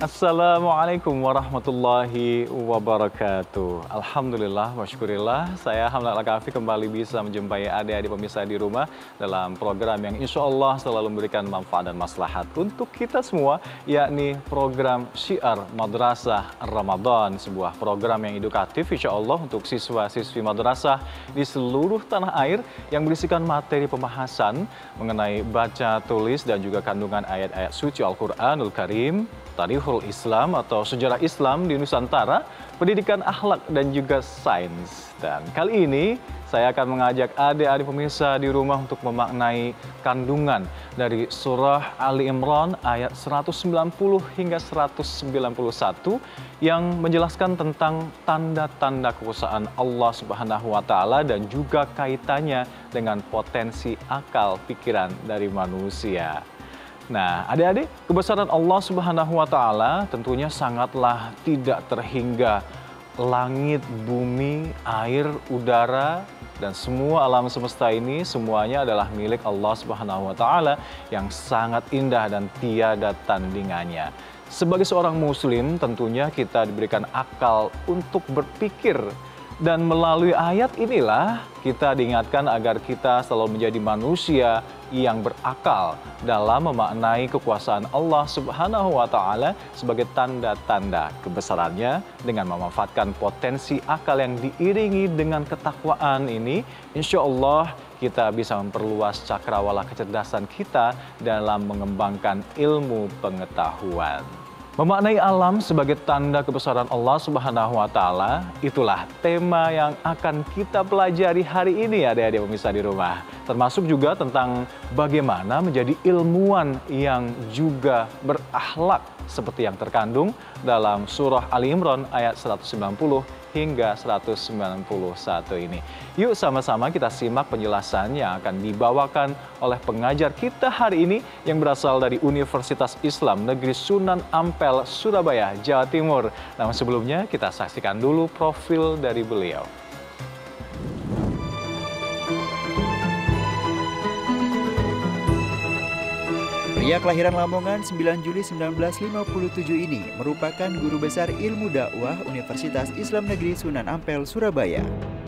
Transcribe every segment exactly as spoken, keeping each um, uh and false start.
Assalamualaikum warahmatullahi wabarakatuh. Alhamdulillah, wa syukurillah, saya Hamzah Al-Kahfi kembali bisa menjumpai adik-adik pemirsa di rumah dalam program yang insya Allah selalu memberikan manfaat dan maslahat untuk kita semua, yakni program Syiar Madrasah Ramadan, sebuah program yang edukatif insya Allah untuk siswa-siswi madrasah di seluruh tanah air yang berisikan materi pembahasan mengenai baca, tulis, dan juga kandungan ayat-ayat suci Al-Quranul Karim, Tarikhul Islam atau sejarah Islam di Nusantara, pendidikan akhlak dan juga sains. Dan kali ini saya akan mengajak adik-adik pemirsa di rumah untuk memaknai kandungan dari surah Ali Imran ayat seratus sembilan puluh hingga seratus sembilan puluh satu yang menjelaskan tentang tanda-tanda kekuasaan Allah Subhanahu wa taala dan juga kaitannya dengan potensi akal pikiran dari manusia. Nah, adik-adik, kebesaran Allah Subhanahu wa taala tentunya sangatlah tidak terhingga. Langit, bumi, air, udara, dan semua alam semesta ini semuanya adalah milik Allah Subhanahu wa taala yang sangat indah dan tiada tandingannya. Sebagai seorang muslim, tentunya kita diberikan akal untuk berpikir. Dan melalui ayat inilah kita diingatkan agar kita selalu menjadi manusia yang berakal dalam memaknai kekuasaan Allah Subhanahu wa taala sebagai tanda-tanda kebesarannya dengan memanfaatkan potensi akal yang diiringi dengan ketakwaan ini. Insya Allah kita bisa memperluas cakrawala kecerdasan kita dalam mengembangkan ilmu pengetahuan. Memaknai alam sebagai tanda kebesaran Allah Subhanahu wa taala, itulah tema yang akan kita pelajari hari ini adik-adik pemirsa di rumah. Termasuk juga tentang bagaimana menjadi ilmuwan yang juga berakhlak seperti yang terkandung dalam surah Ali Imran ayat seratus sembilan puluh hingga seratus sembilan puluh satu ini. Yuk sama-sama kita simak penjelasan yang akan dibawakan oleh pengajar kita hari ini yang berasal dari Universitas Islam Negeri Sunan Ampel, Surabaya, Jawa Timur. Namun sebelumnya kita saksikan dulu profil dari beliau. Pria kelahiran Lamongan sembilan Juli seribu sembilan ratus lima puluh tujuh ini merupakan guru besar ilmu dakwah Universitas Islam Negeri Sunan Ampel, Surabaya.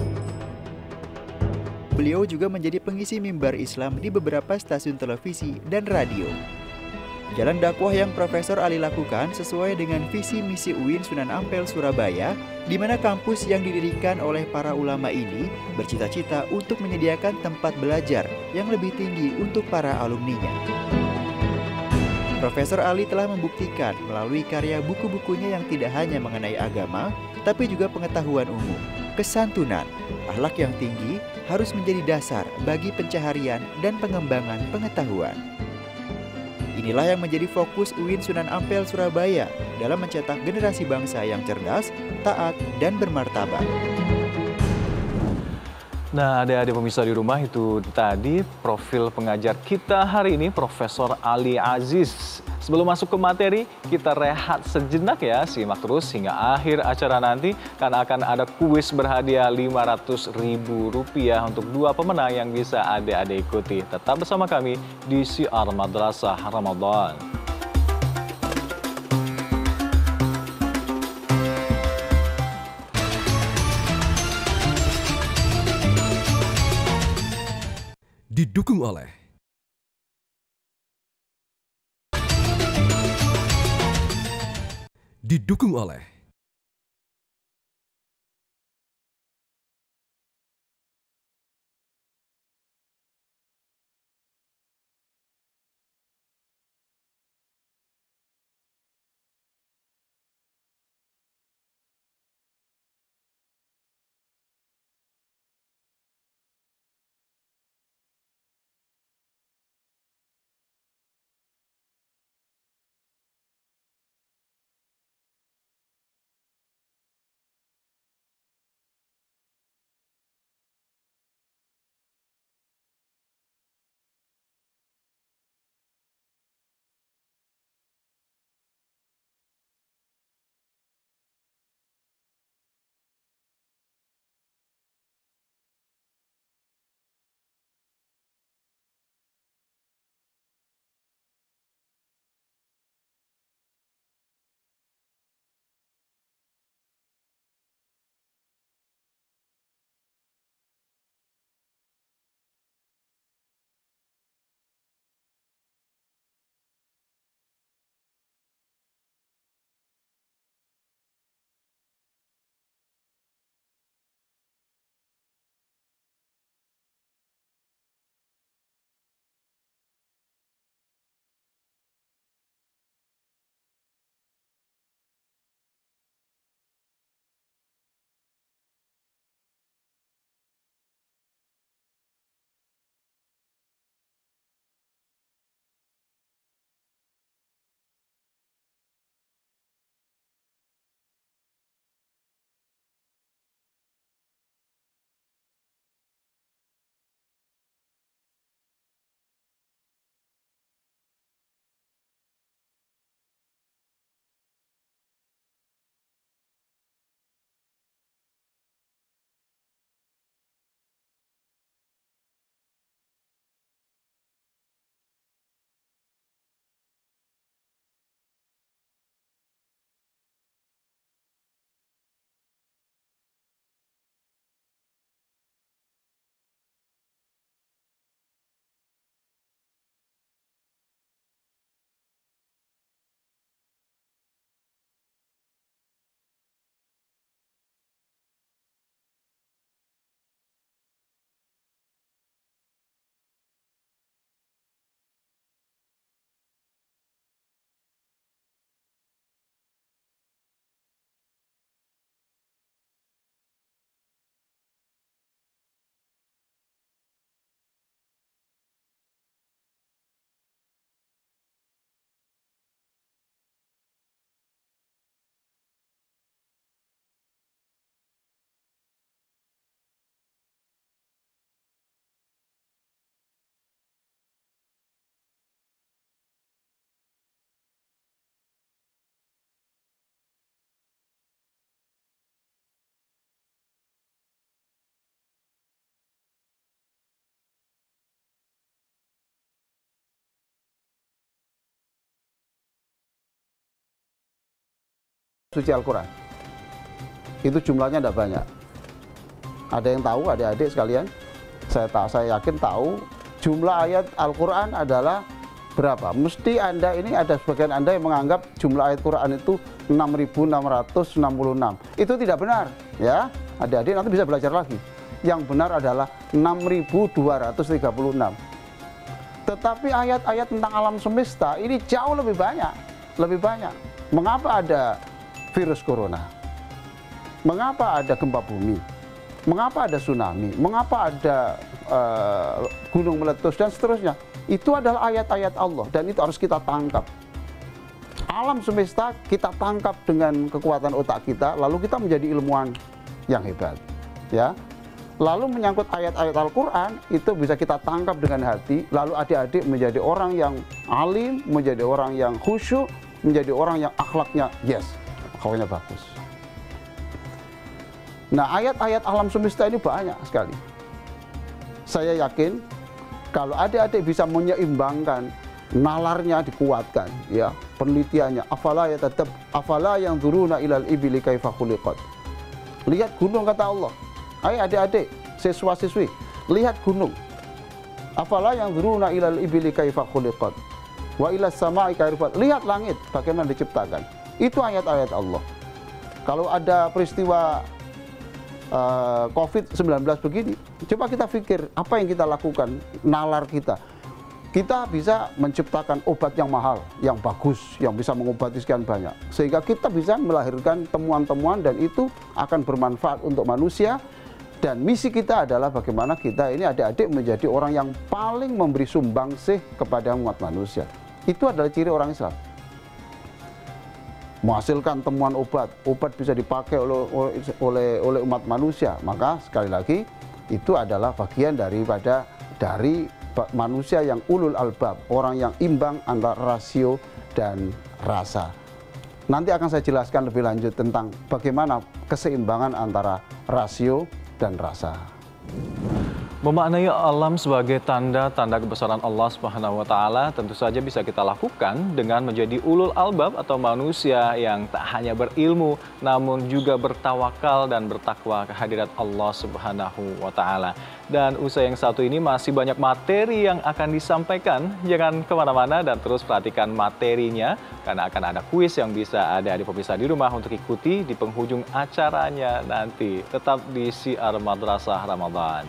Beliau juga menjadi pengisi mimbar Islam di beberapa stasiun televisi dan radio. Jalan dakwah yang Profesor Ali lakukan sesuai dengan visi misi U I N Sunan Ampel, Surabaya, di mana kampus yang didirikan oleh para ulama ini bercita-cita untuk menyediakan tempat belajar yang lebih tinggi untuk para alumninya. Profesor Ali telah membuktikan melalui karya buku-bukunya yang tidak hanya mengenai agama, tapi juga pengetahuan umum, kesantunan, akhlak yang tinggi harus menjadi dasar bagi pencaharian dan pengembangan pengetahuan. Inilah yang menjadi fokus U I N Sunan Ampel, Surabaya dalam mencetak generasi bangsa yang cerdas, taat, dan bermartabat. Nah, adik-adik pemirsa di rumah, itu tadi profil pengajar kita hari ini, Profesor Ali Aziz. Sebelum masuk ke materi, kita rehat sejenak ya, simak terus hingga akhir acara nanti, karena akan ada kuis berhadiah lima ratus ribu rupiah untuk dua pemenang yang bisa adik-adik ikuti. Tetap bersama kami di Syiar Madrasah Ramadan. Didukung oleh Didukung oleh suci Al-Quran. Itu jumlahnya tidak banyak. Ada yang tahu, adik-adik sekalian? Saya tahu, saya yakin tahu jumlah ayat Al-Quran adalah berapa? Mesti Anda ini ada sebagian Anda yang menganggap jumlah ayat Quran itu enam ribu enam ratus enam puluh enam. Itu tidak benar, ya. Adik-adik nanti bisa belajar lagi. Yang benar adalah enam ribu dua ratus tiga puluh enam. Tetapi ayat-ayat tentang alam semesta ini jauh lebih banyak, lebih banyak. Mengapa ada virus corona? Mengapa ada gempa bumi? Mengapa ada tsunami? Mengapa ada uh, gunung meletus dan seterusnya? Itu adalah ayat-ayat Allah dan itu harus kita tangkap. Alam semesta kita tangkap dengan kekuatan otak kita, lalu kita menjadi ilmuwan yang hebat, ya. Lalu menyangkut ayat-ayat Al-Quran itu bisa kita tangkap dengan hati, lalu adik-adik menjadi orang yang alim, menjadi orang yang khusyuk, menjadi orang yang akhlaknya yes, akhlaknya bagus. Nah, ayat-ayat alam semesta ini banyak sekali. Saya yakin kalau adik-adik bisa menyeimbangkan, nalarnya dikuatkan, ya, penelitiannya, afala ya tetap, afala yang dzuruna ilal ibili kaifa khuliqat. Lihat gunung kata Allah. Ayo adik-adik, siswa-siswi, lihat gunung. Afala yang dzuruna ilal ibili kaifa khuliqat. Wa ilas sama'i kaifa. Lihat langit bagaimana diciptakan. Itu ayat-ayat Allah. Kalau ada peristiwa Uh, covid sembilan belas begini, coba kita pikir apa yang kita lakukan, nalar kita. Kita bisa menciptakan obat yang mahal, yang bagus, yang bisa mengobati sekian banyak. Sehingga kita bisa melahirkan temuan-temuan dan itu akan bermanfaat untuk manusia. Dan misi kita adalah bagaimana kita ini adik-adik menjadi orang yang paling memberi sumbangsih kepada umat manusia. Itu adalah ciri orang Islam. Menghasilkan temuan obat, obat bisa dipakai oleh, oleh oleh umat manusia, maka sekali lagi itu adalah bagian daripada dari manusia yang ulul albab, orang yang imbang antara rasio dan rasa. Nanti akan saya jelaskan lebih lanjut tentang bagaimana keseimbangan antara rasio dan rasa. Memaknai alam sebagai tanda-tanda kebesaran Allah Subhanahu wa taala tentu saja bisa kita lakukan dengan menjadi ulul albab atau manusia yang tak hanya berilmu namun juga bertawakal dan bertakwa kehadirat Allah Subhanahu wa taala. Dan usaha yang satu ini masih banyak materi yang akan disampaikan. Jangan kemana-mana dan terus perhatikan materinya karena akan ada kuis yang bisa ada di pemirsa di rumah untuk ikuti di penghujung acaranya nanti. Tetap di Syiar Madrasah Ramadan.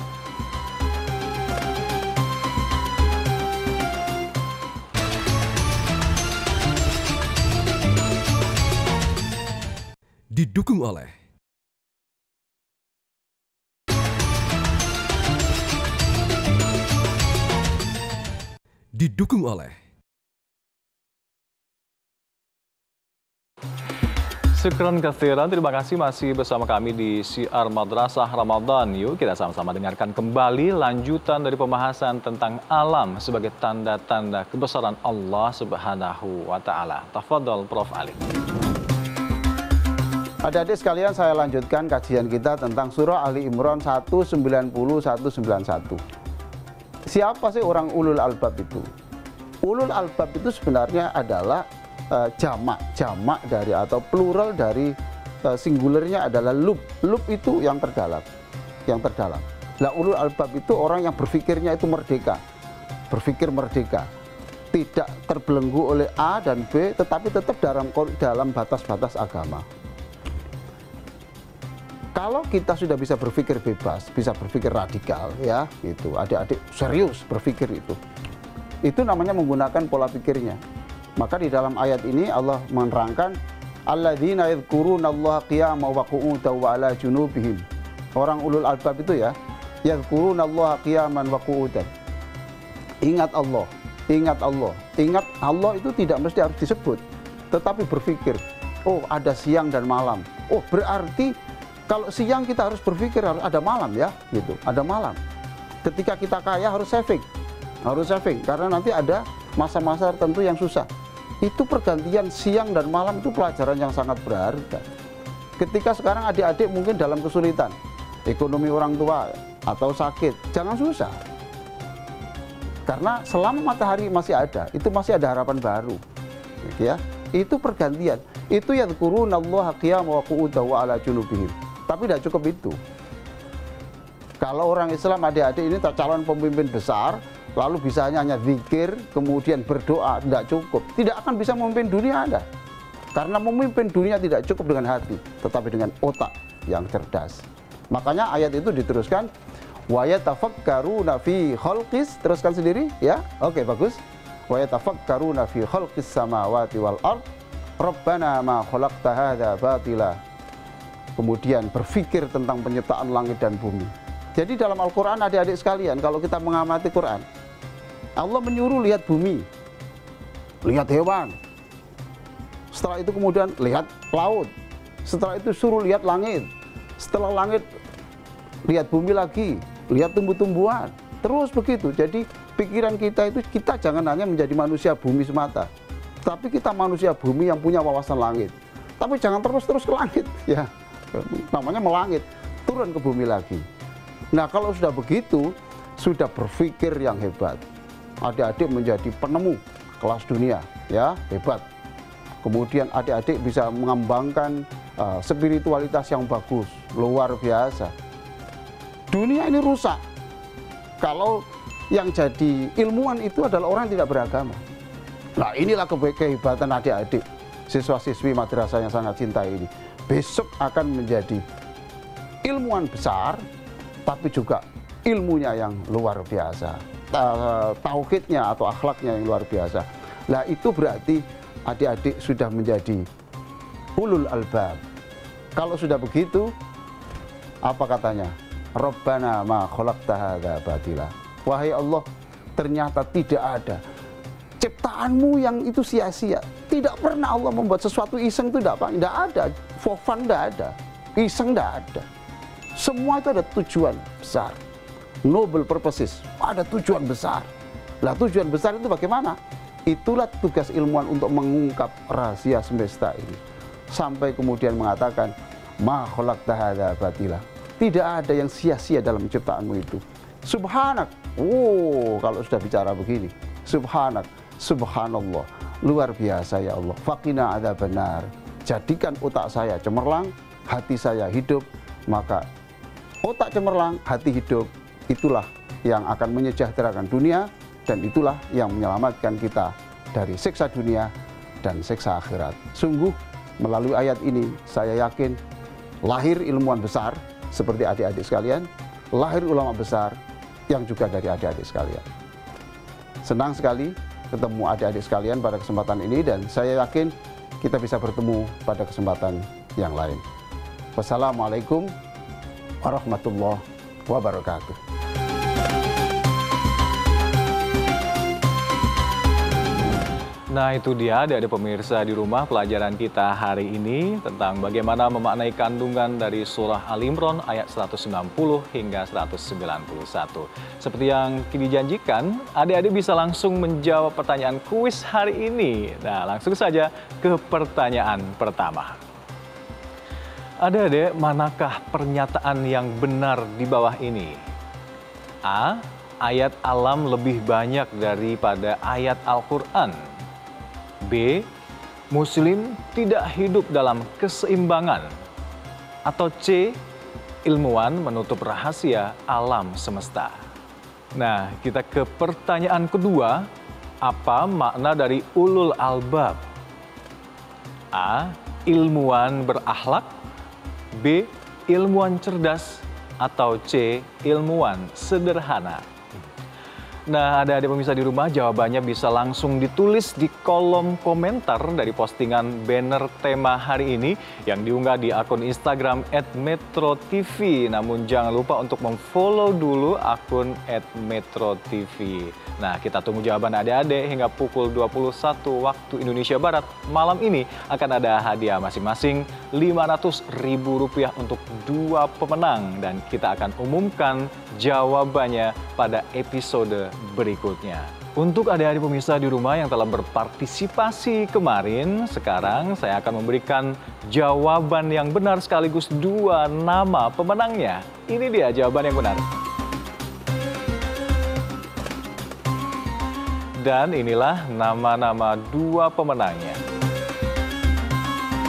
Didukung oleh Didukung oleh Syukran katsiran, terima kasih masih bersama kami di Syiar Madrasah Ramadan. Yuk kita sama-sama dengarkan kembali lanjutan dari pembahasan tentang alam sebagai tanda-tanda kebesaran Allah Subhanahu wa taala. Tafadhol Prof Ali. Adik-adik sekalian, saya lanjutkan kajian kita tentang surah Ali Imran seratus sembilan puluh satu sembilan satu. Siapa sih orang ulul albab itu? Ulul albab itu sebenarnya adalah uh, jamak, jamak dari atau plural dari uh, singularnya adalah lub. Lub itu yang terdalam, yang terdalam. Nah, ulul albab itu orang yang berpikirnya itu merdeka, berpikir merdeka, tidak terbelenggu oleh A dan B, tetapi tetap dalam dalam batas-batas agama. Kalau kita sudah bisa berpikir bebas, bisa berpikir radikal, ya, itu adik-adik serius berpikir itu. Itu namanya menggunakan pola pikirnya. Maka di dalam ayat ini Allah menerangkan alladzina yadhkurunallaha qiyaman wa qu'udan wa 'ala junubihim. Orang ulul albab itu ya, yadhkurunallaha qiyaman wa qu'udan. Ingat Allah, ingat Allah. Ingat Allah itu tidak mesti harus disebut, tetapi berpikir, oh ada siang dan malam. Oh berarti kalau siang kita harus berpikir harus ada malam ya, gitu. Ada malam. Ketika kita kaya harus saving, harus saving karena nanti ada masa-masa tertentu yang susah. Itu pergantian siang dan malam itu pelajaran yang sangat berharga. Ketika sekarang adik-adik mungkin dalam kesulitan, ekonomi orang tua atau sakit, jangan susah. Karena selama matahari masih ada, itu masih ada harapan baru. Ya, itu pergantian. Itu yadhkurunallaha qiyaman wa qu'udan wa ala junubihim. Tapi tidak cukup itu. Kalau orang Islam adik-adik ini calon pemimpin besar, lalu bisa hanya zikir, kemudian berdoa, tidak cukup. Tidak akan bisa memimpin dunia Anda. Karena memimpin dunia tidak cukup dengan hati, tetapi dengan otak yang cerdas. Makanya ayat itu diteruskan, wa yatafakkaruna fi khalqis, teruskan sendiri ya. Oke, bagus. Wa yatafakkaruna fi khalqis samawati wal ard, rabbana ma khalaqta hadza batila. Kemudian berpikir tentang penciptaan langit dan bumi. Jadi dalam Al-Quran adik-adik sekalian, kalau kita mengamati Quran, Allah menyuruh lihat bumi, lihat hewan. Setelah itu kemudian lihat laut. Setelah itu suruh lihat langit. Setelah langit, lihat bumi lagi, lihat tumbuh-tumbuhan. Terus begitu. Jadi pikiran kita itu, kita jangan hanya menjadi manusia bumi semata, tapi kita manusia bumi yang punya wawasan langit. Tapi jangan terus-terus ke langit, ya. Namanya melangit, turun ke bumi lagi. Nah, kalau sudah begitu, sudah berpikir yang hebat. Adik-adik menjadi penemu kelas dunia, ya, hebat. Kemudian adik-adik bisa mengembangkan uh, spiritualitas yang bagus, luar biasa. Dunia ini rusak kalau yang jadi ilmuwan itu adalah orang yang tidak beragama. Nah, inilah kehebatan adik-adik, siswa-siswi madrasah yang sangat cintai ini. Besok akan menjadi ilmuwan besar, tapi juga ilmunya yang luar biasa, tauhidnya atau akhlaknya yang luar biasa. Nah, itu berarti adik-adik sudah menjadi ulul albab. Kalau sudah begitu, apa katanya? Rabbana ma khalaqta hadza batila. Wahai Allah, ternyata tidak ada ciptaanmu yang itu sia-sia. Tidak pernah Allah membuat sesuatu iseng, itu tidak, tidak ada. For fun tidak ada, iseng tidak ada. Semua itu ada tujuan besar, noble purposes, ada tujuan besar. Lah, tujuan besar itu bagaimana? Itulah tugas ilmuwan untuk mengungkap rahasia semesta ini. Sampai kemudian mengatakan, ma khalaqta hadza batila. Tidak ada yang sia-sia dalam ciptaanmu itu. Subhanak. Oh, kalau sudah bicara begini, subhanak, subhanallah, luar biasa ya Allah. Faqina adzabannar. Jadikan otak saya cemerlang, hati saya hidup, maka otak cemerlang, hati hidup, itulah yang akan menyejahterakan dunia, dan itulah yang menyelamatkan kita dari siksa dunia dan siksa akhirat. Sungguh, melalui ayat ini, saya yakin lahir ilmuwan besar seperti adik-adik sekalian, lahir ulama besar yang juga dari adik-adik sekalian. Senang sekali ketemu adik-adik sekalian pada kesempatan ini, dan saya yakin kita bisa bertemu pada kesempatan yang lain. Wassalamualaikum warahmatullahi wabarakatuh. Nah, itu dia adik-adik pemirsa di rumah, pelajaran kita hari ini tentang bagaimana memaknai kandungan dari surah Al-Imran ayat seratus sembilan puluh hingga seratus sembilan puluh satu. Seperti yang dijanjikan, adik-adik bisa langsung menjawab pertanyaan kuis hari ini. Nah, langsung saja ke pertanyaan pertama. Adik-adik, manakah pernyataan yang benar di bawah ini? A. Ayat alam lebih banyak daripada ayat Al-Quran. B. Muslim tidak hidup dalam keseimbangan. Atau C. Ilmuwan menutup rahasia alam semesta. Nah, kita ke pertanyaan kedua. Apa makna dari ulul albab? A. Ilmuwan berakhlak. B. Ilmuwan cerdas. Atau C. Ilmuwan sederhana. Nah, ada adik pemirsa di rumah, jawabannya bisa langsung ditulis di kolom komentar dari postingan banner tema hari ini yang diunggah di akun Instagram et metro t v. Namun jangan lupa untuk memfollow dulu akun et metro t v. Nah, kita tunggu jawaban adik-adik hingga pukul dua puluh satu waktu Indonesia Barat. Malam ini akan ada hadiah masing-masing lima ratus ribu rupiah untuk dua pemenang. Dan kita akan umumkan jawabannya pada episode berikutnya. Untuk adik-adik pemirsa di rumah yang telah berpartisipasi kemarin, sekarang saya akan memberikan jawaban yang benar sekaligus dua nama pemenangnya. Ini dia jawaban yang benar. Dan inilah nama-nama dua pemenangnya.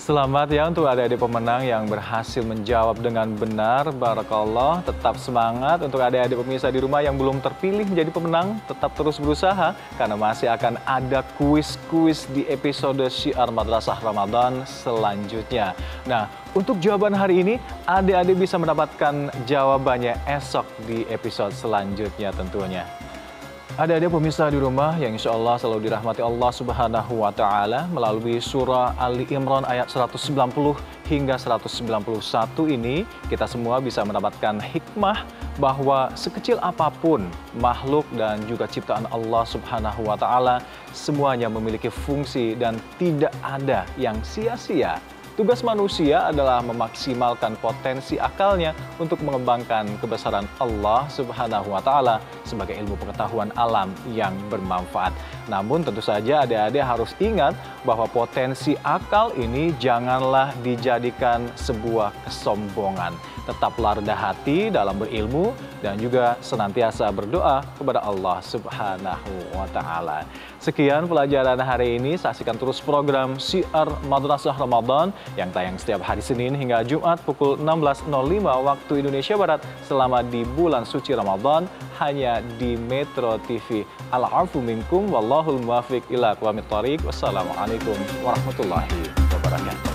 Selamat ya untuk adik-adik pemenang yang berhasil menjawab dengan benar. Barakallah, tetap semangat. Untuk adik-adik pemirsa di rumah yang belum terpilih menjadi pemenang, tetap terus berusaha karena masih akan ada kuis-kuis di episode Syiar Madrasah Ramadan selanjutnya. Nah, untuk jawaban hari ini, adik-adik bisa mendapatkan jawabannya esok di episode selanjutnya tentunya. Adik-adik pemirsa di rumah yang insya Allah selalu dirahmati Allah Subhanahu wa Ta'ala, melalui surah Ali Imran ayat seratus sembilan puluh hingga seratus sembilan puluh satu ini, kita semua bisa mendapatkan hikmah bahwa sekecil apapun makhluk dan juga ciptaan Allah Subhanahu wa Ta'ala, semuanya memiliki fungsi dan tidak ada yang sia-sia. Tugas manusia adalah memaksimalkan potensi akalnya untuk mengembangkan kebesaran Allah Subhanahu wa Ta'ala sebagai ilmu pengetahuan alam yang bermanfaat. Namun tentu saja adik-adik harus ingat bahwa potensi akal ini janganlah dijadikan sebuah kesombongan. Tetaplah rendah hati dalam berilmu dan juga senantiasa berdoa kepada Allah Subhanahu wa Ta'ala. Sekian pelajaran hari ini. Saksikan terus program Syiar Madrasah Ramadan yang tayang setiap hari Senin hingga Jumat pukul enam belas nol lima waktu Indonesia Barat selama di bulan suci Ramadan hanya di Metro T V. Al-afu minkum wallahul muwaffiq ila aqwamit thoriq. Wassalamualaikum warahmatullahi wabarakatuh.